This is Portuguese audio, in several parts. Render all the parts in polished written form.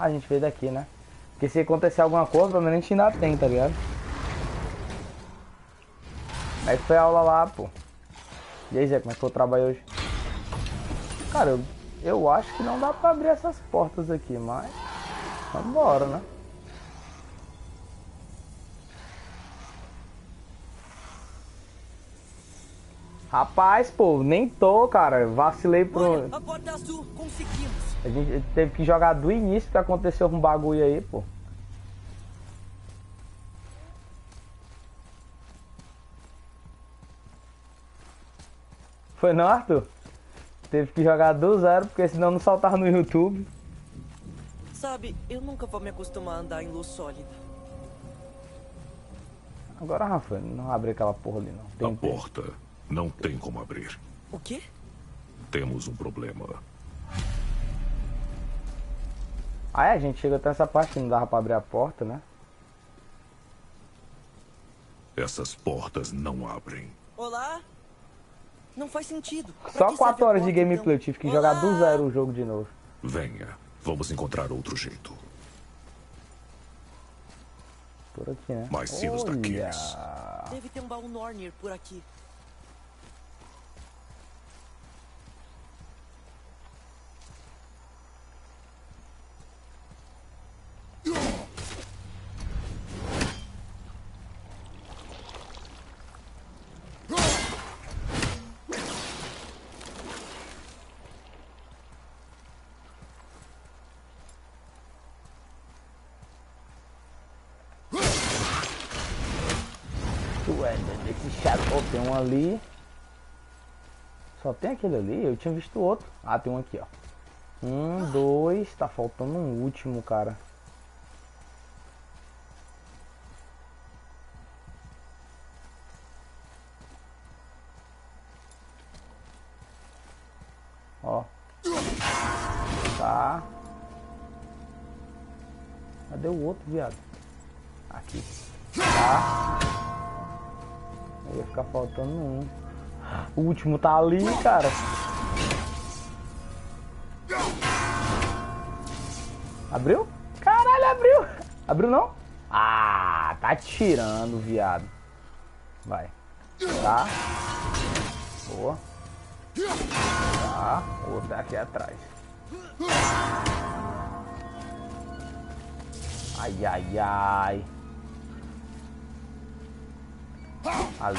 A gente fez daqui, né? Porque se acontecer alguma coisa, pelo menos a gente ainda tem, tá ligado? Como é que foi a aula lá, pô? E aí, Zé, como é que foi o trabalho hoje? Cara, eu acho que não dá pra abrir essas portas aqui, mas... Vambora, né? Rapaz, pô, nem tô, cara. Vacilei pro... Olha, a porta azul, conseguimos. A gente teve que jogar do início porque aconteceu um bagulho aí, pô. Foi não, Arthur? Teve que jogar do zero porque senão não saltava no YouTube. Sabe, eu nunca vou me acostumar a andar em luz sólida. Agora, Rafa, não abre aquela porra ali, não. A porta não tem como abrir. O quê? Temos um problema. Ah, é? A gente chega até essa parte que não dava pra abrir a porta, né? Essas portas não abrem. Olá? Não faz sentido. Pra Só que 4 serve a horas de porta, gameplay, eu tive que jogar do zero o jogo de novo. Venha, vamos encontrar outro jeito. Por aqui, né? Mais sinos daqueles. Deve ter um baú Nornir por aqui. Esse chato, oh, tem um ali. Só tem aquele ali? Eu tinha visto outro. Ah, tem um aqui, ó. 1, 2, tá faltando um último, cara. Ó. Tá. Cadê o outro, viado? Aqui. Tá. Ia ficar faltando um. O último tá ali, cara. Abriu? Caralho, abriu! Abriu não? Ah, tá tirando, viado. Vai. Tá. Boa. Tá. Outro aqui atrás. Ai, ai, ai. Ali.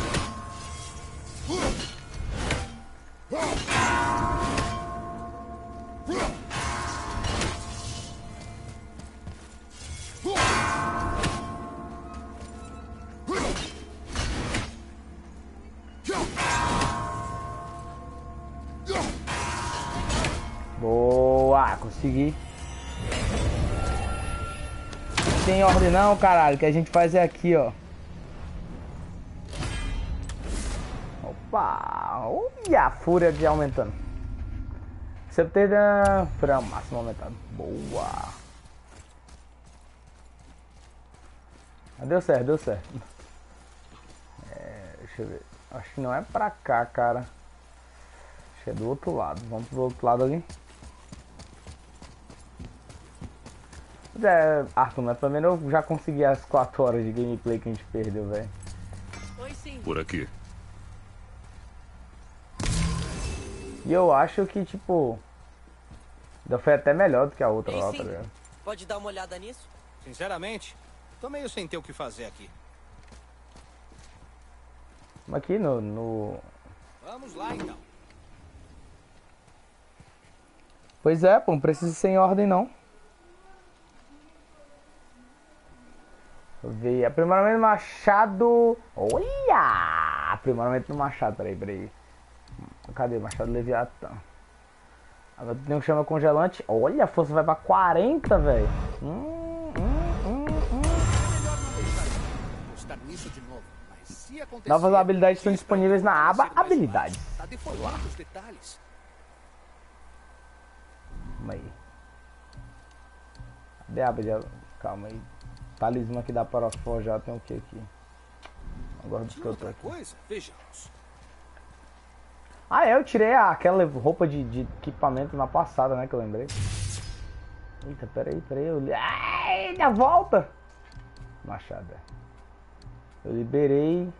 Boa, consegui. Não tem ordem não, caralho. O que a gente faz é aqui, ó. Opa! Olha a fúria de aumentando. Você teve a fúria máxima aumentando. Boa! Deu certo, deu certo. Deixa eu ver. Acho que não é pra cá, cara. Acho que é do outro lado. Vamos pro outro lado ali. Arthur, mas pelo menos eu já consegui as 4 horas de gameplay que a gente perdeu, velho. Oi, sim. Por aqui. E eu acho que, tipo, ainda foi até melhor do que a outra lá, tá ligado? Pode dar uma olhada nisso? Sinceramente, tô meio sem ter o que fazer aqui. Aqui no... Vamos lá, então. Pois é, pô, não precisa ser em ordem, não. Deixa eu ver, aprimoramento do machado... Olha! Aprimoramento do machado, peraí. Cadê? Machado Leviatã. Agora tem um chama congelante. Olha, a força vai pra 40, velho. Novas habilidades estão disponíveis na aba Habilidades. Calma aí. Cadê a aba de... Calma aí. Talismã que dá para forjar. Tem o que aqui? Agora do que eu tô aqui. Vejamos. Ah, é, eu tirei aquela roupa de equipamento na passada, né, que eu lembrei. Eita, peraí. Ai, minha volta! Machado. Eu liberei.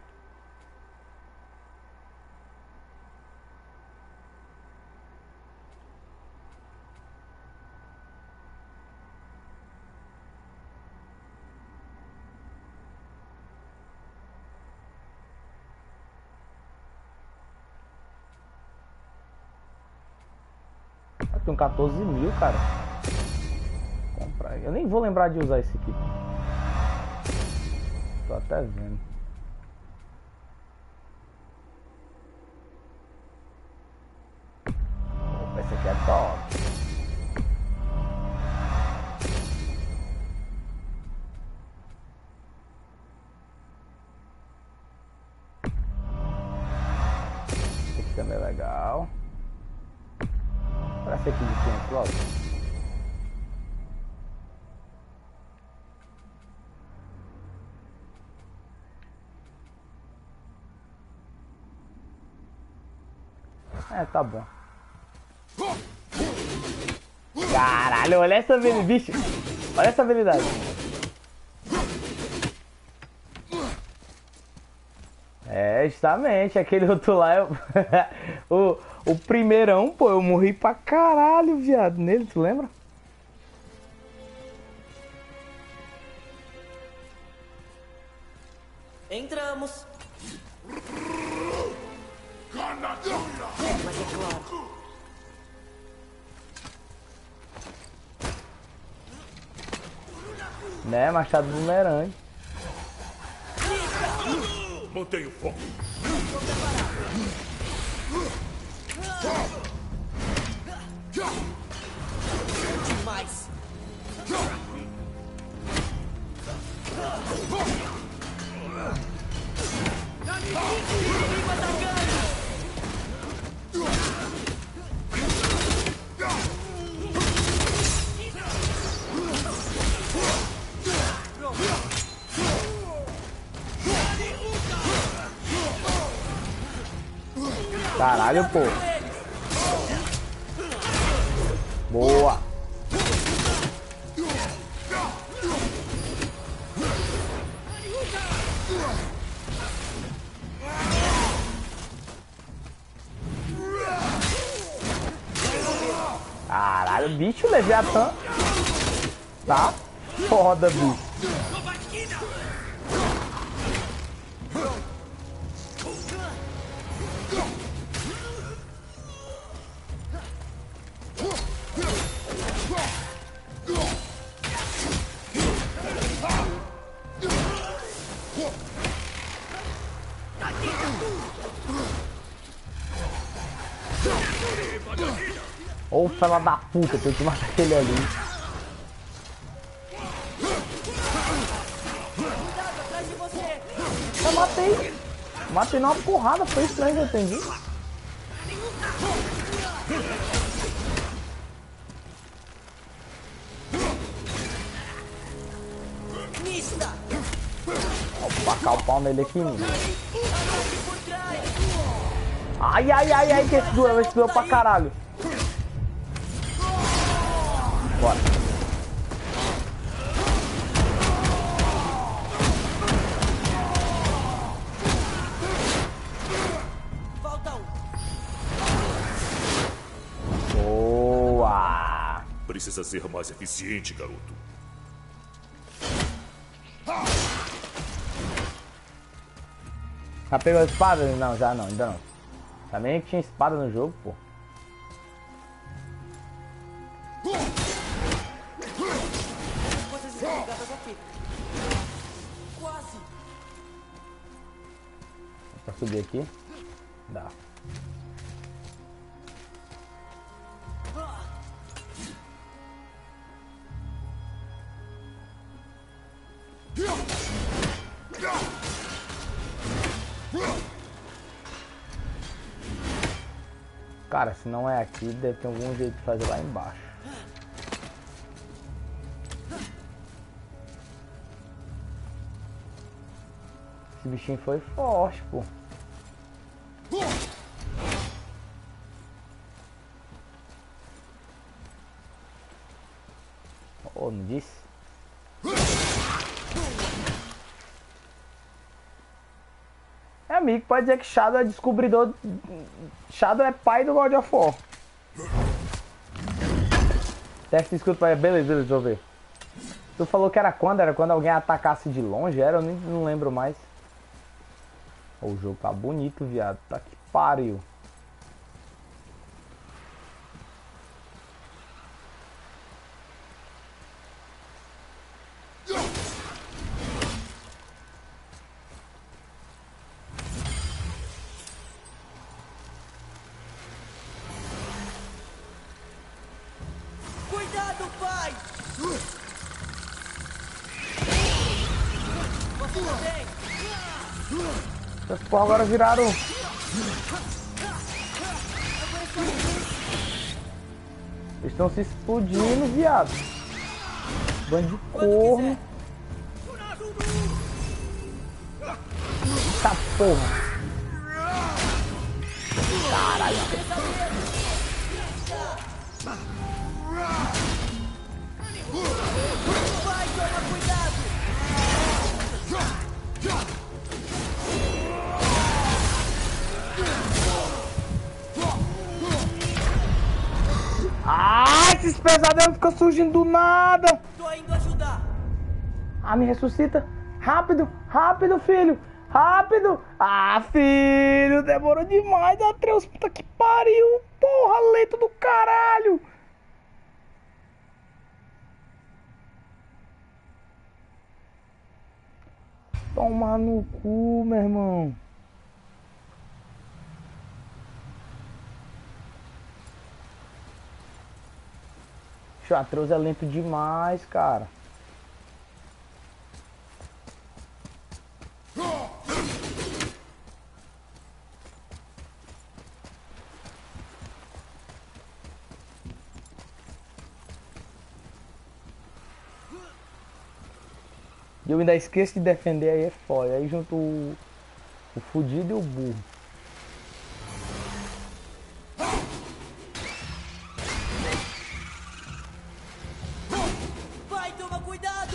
Eu tenho 14 mil, cara. Comprar. Eu nem vou lembrar de usar esse aqui. Tô até vendo. Opa, esse aqui é top. Esse aqui também é legal. Parece aqui de 500 logo. É, tá bom. Caralho, olha essa habilidade, bicho. Olha essa habilidade. É, justamente, aquele outro lá, o primeirão, pô, eu morri pra caralho, viado, nele, tu lembra? Entramos. Mas é claro. Né, machado bumerangue. Mantenha o foco. Demais. Caralho, pô. Boa. Caralho, bicho, Leviatã. Tá foda, bicho. Ô, fela da puta, tem que matar ele ali. Cuidado atrás de você. Eu matei. Matei numa porrada, foi estranho que eu entendi. Mista. Vou tacar o pau nele aqui, menino. Ataque por trás. Ai, que esse doeu pra caralho. Bora. Falta um. Boa. Precisa ser mais eficiente, garoto. Já pegou a espada? Não, já não, ainda não. Também que tinha espada no jogo, pô. Coisas estão ligadas aqui. Quase. Pra subir aqui? Dá. Cara, se não é aqui, deve ter algum jeito de fazer lá embaixo. Esse bichinho foi forte, pô. Pô, não disse? É, amigo, pode dizer que Shadow é descobridor. Shadow é pai do God of War. Teste de escudo pra... Beleza, deixa eu ver. Tu falou que era quando? Era quando alguém atacasse de longe? Era? Eu nem não lembro mais. O jogo tá bonito, viado. Tá que pariu. Cuidado, pai! Você não tem! Essas porra agora viraram... Eles estão se explodindo, viado. Bando de corno. Eita porra. Caralho. Vai, toma cuidado! Ah, esses pesadelos ficam surgindo do nada. Tô indo ajudar! Ah, me ressuscita. Rápido, rápido, filho. Rápido. Ah, filho, demorou demais, Atreus. Puta que pariu. Porra, leito do caralho. Toma no cu, meu irmão. O Atreus é lento demais, cara. E eu ainda esqueço de defender, aí é foda. Aí junto o fudido e o burro. Vai, toma cuidado!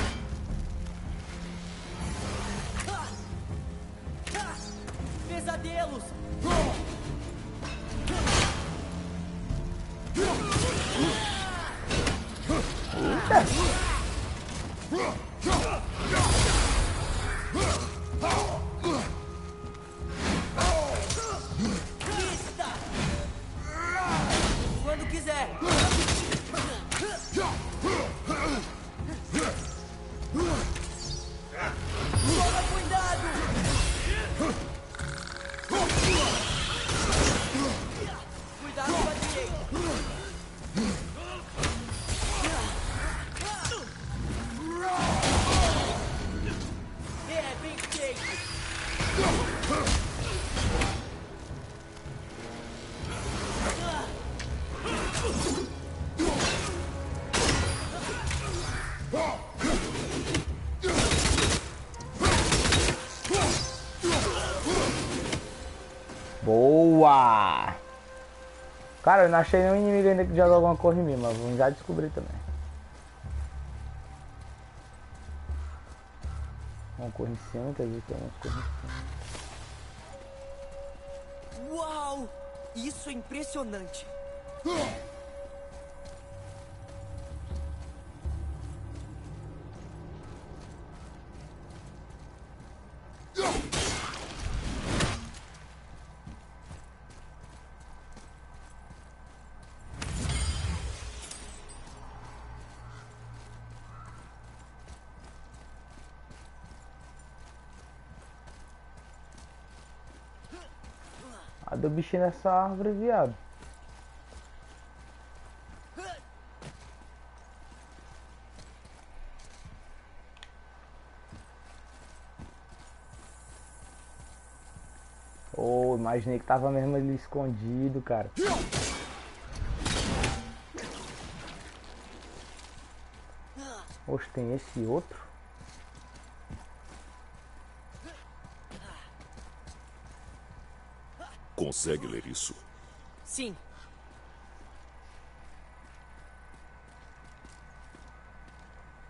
Pesadelos! Lista! Quando quiser! Toma cuidado! Cuidado com a direita! É, bem feito! Boa! Cara, eu não achei nenhum inimigo ainda que joga alguma coisa em mim, mas vamos já descobrir também. Uma cor em cima, quer dizer que tem umas coisas em cima. Uau! Isso é impressionante! Ah, deu bichinho nessa árvore, viado. Oh, imaginei que tava mesmo ali escondido, cara. Oxe, tem esse outro? Consegue ler isso? Sim.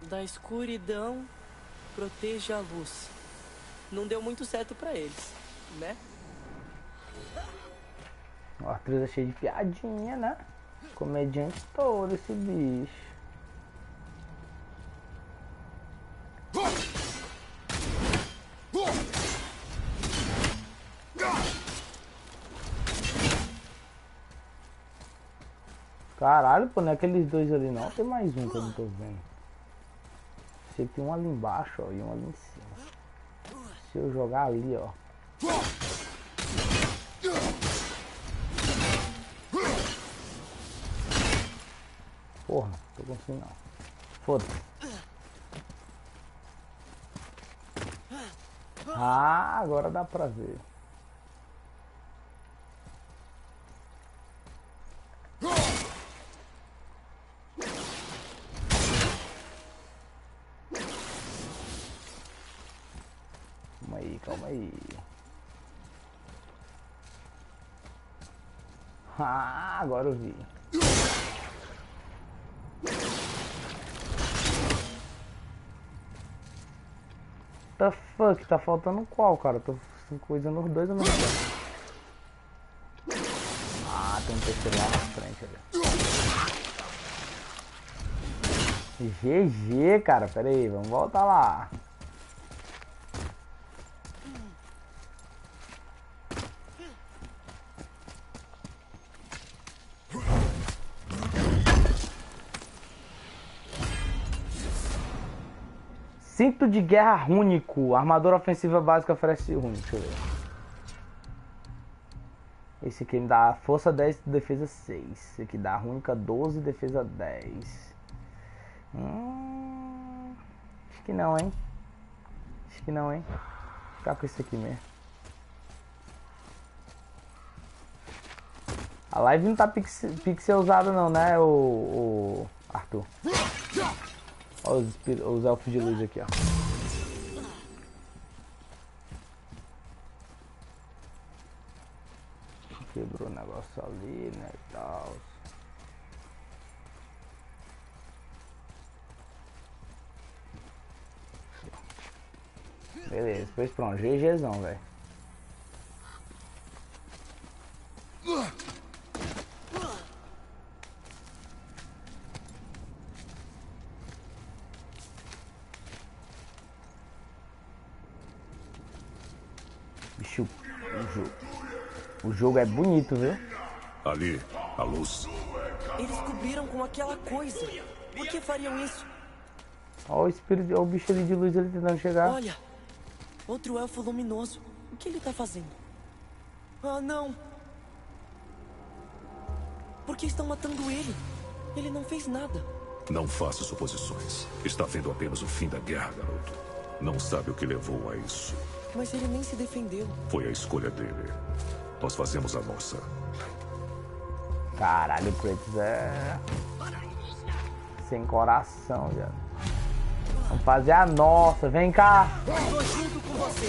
Da escuridão, proteja a luz. Não deu muito certo pra eles, né? O Arthur é cheio de piadinha, né? Comediante todo esse bicho. Caralho, pô, não é aqueles dois ali não. Tem mais um que eu não tô vendo. Sei que tem um ali embaixo, ó, e um ali em cima. Se eu jogar ali, ó. Porra, tô conseguindo não. Foda-se. Ah, agora dá pra ver. Calma aí. Ah, agora eu vi. The fuck, tá faltando qual, cara? Tô coisando os dois ao mesmo tempo. Ah, tem um terceiro lá na frente ali. GG, cara, pera aí, vamos voltar lá. Cinto de guerra rúnico. Armadura ofensiva básica oferece rúnico. Deixa eu ver. Esse aqui me dá força 10, defesa 6. Esse aqui dá rúnica 12, defesa 10. Acho que não, hein? Acho que não, hein? Vou ficar com esse aqui mesmo. A live não tá pixelizada não, né, o Arthur? Olha os elfos de luz aqui, ó. Quebrou o negócio ali, né, e tal. Beleza, depois pronto, GGzão, velho. Bicho, o jogo é bonito, viu? Ali, a luz. Eles cobriram com aquela coisa. Por que fariam isso? Olha o espírito, olha o bicho ali de luz ele tentando chegar. Olha, outro elfo luminoso. O que ele tá fazendo? Ah, não! Por que estão matando ele? Ele não fez nada. Não faça suposições. Está vendo apenas o fim da guerra, garoto. Não sabe o que levou a isso. Mas ele nem se defendeu. Foi a escolha dele. Nós fazemos a nossa. Caralho, o Kratos é... sem coração, já. Vamos fazer a nossa, vem cá! Tô junto com você!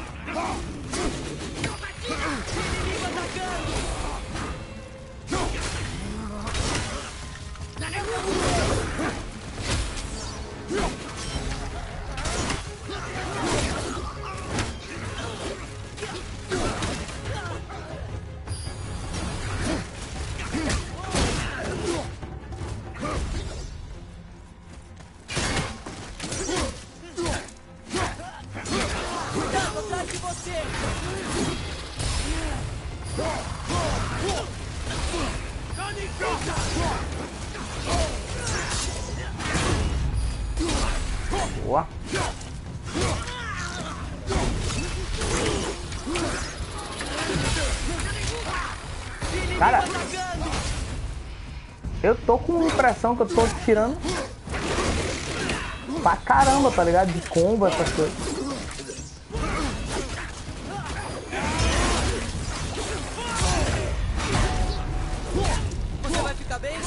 Boa. Cara, eu tô com a impressão que eu tô tirando pra caramba, tá ligado? De combo, essas coisas. Você vai ficar bem?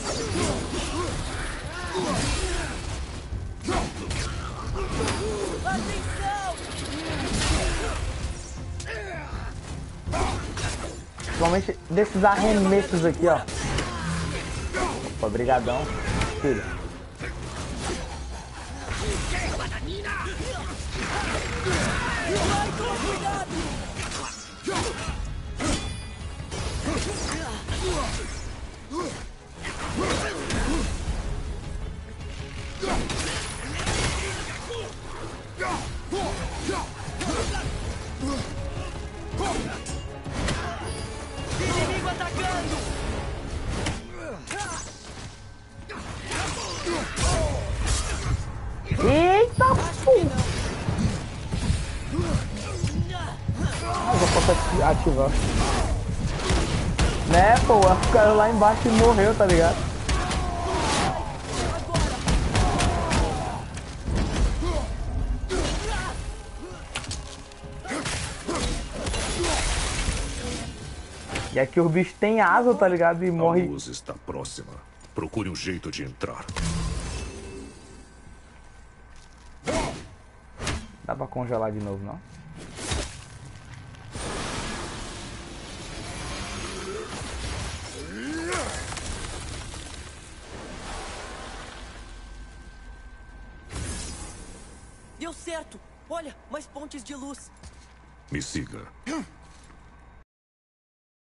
Atenção! Principalmente desses arremessos aqui, ó. Opa, brigadão. Filho. Vai, toma cuidado! Inimigo atacando! Eita, Acho que não. eu já posso ativar. Né, pô, o cara lá embaixo morreu, tá ligado? E aqui o bicho tem asa, tá ligado? E A morre. luz está próxima. Procure um jeito de entrar. Dá pra congelar de novo, não? Deu certo! Olha, mais pontes de luz. Me siga.